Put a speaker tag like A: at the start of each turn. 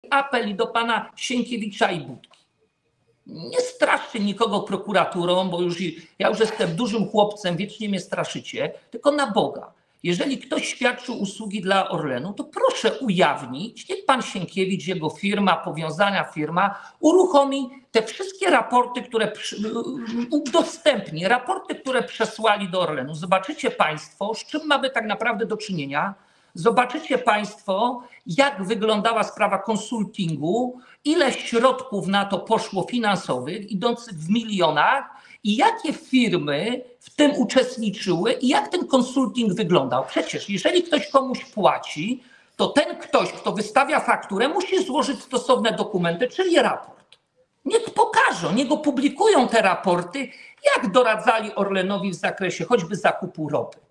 A: apel i do pana Sienkiewicza i Budki. Nie straszcie nikogo prokuraturą, bo ja już jestem dużym chłopcem, wiecznie mnie straszycie, tylko na Boga. Jeżeli ktoś świadczył usługi dla Orlenu, to proszę ujawnić, niech pan Sienkiewicz, jego firma, powiązania firma uruchomi te wszystkie raporty, które udostępni, raporty, które przesłali do Orlenu. Zobaczycie państwo, z czym mamy tak naprawdę do czynienia. Zobaczycie państwo, jak wyglądała sprawa konsultingu, ile środków na to poszło finansowych, idących w milionach i jakie firmy w tym uczestniczyły i jak ten konsulting wyglądał. Przecież jeżeli ktoś komuś płaci, to ten ktoś, kto wystawia fakturę, musi złożyć stosowne dokumenty, czyli raport. Niech pokażą, niech opublikują te raporty, jak doradzali Orlenowi w zakresie choćby zakupu ropy.